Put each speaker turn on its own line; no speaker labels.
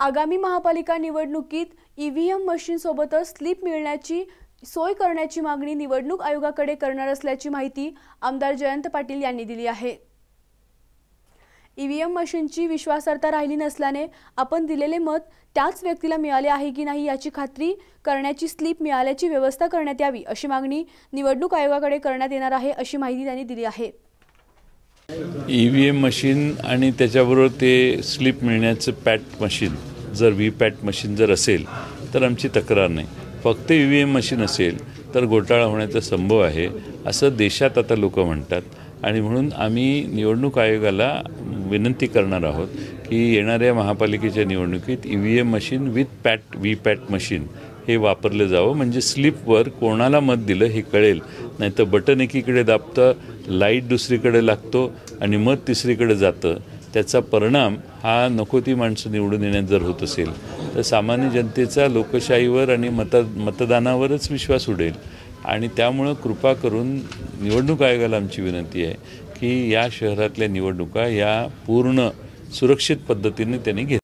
आगामी महापालिका निवडणुकीत ईव्हीएम मशीनसोबतच स्लिप मिळण्याची सोय करण्याची मागणी निवडणूक आयोगाकडे करणार असल्याची माहिती आमदार जयंत पाटील यांनी दिली आहे। ईव्हीएम मशीनची विश्वासार्हता राहिली नसल्याने आपण दिलेले मत त्याच व्यक्तीला मिळाले आहे की नाही याची खात्री करण्याची स्लिप मिळाल्याची व्यवस्था करण्यात यावी अशी मागणी निवडणूक आयोगाकडे करण्यात येणार आहे अशी माहिती त्यांनी दिली आहे।
ईव्हीएम मशीन आणि त्याच्याबरोबर ते स्लिप मिळण्याचं पॅट मशीन जर व्हीपॅट मशीन जर असेल तर आमची तक्रार नाही। फक्त ईव्हीएम मशीन असेल तर घोटाळा होण्याचा संभव आहे असं देशात आता लोक म्हणतात आणि म्हणून आम्ही निवडणूक आयोगाला विनंती करणार आहोत की येणाऱ्या महापालिकेच्या निवडणुकीत EVM machine with VVPAT machine हे वापरले जावं, म्हणजे स्लिपवर कोणाला मत दिलं हे कळेल। नाहीतर बटन एकीकडे दाबतं, लाईट दुसरीकडे लागतो आणि मत तिसरीकडे जातं। त्याचा परिणाम हा नको ती माणसं निवडून येण्यात जर होत असेल तर सामान्य जनतेचा लोकशाहीवर आणि मतदानावरच विश्वास उडेल। आणि त्यामुळं कृपा करून निवडणूक आयोगाला आमची विनंती आहे की या शहरातल्या निवडणुका या पूर्ण सुरक्षित पद्धतीने त्यांनी घेतल्या।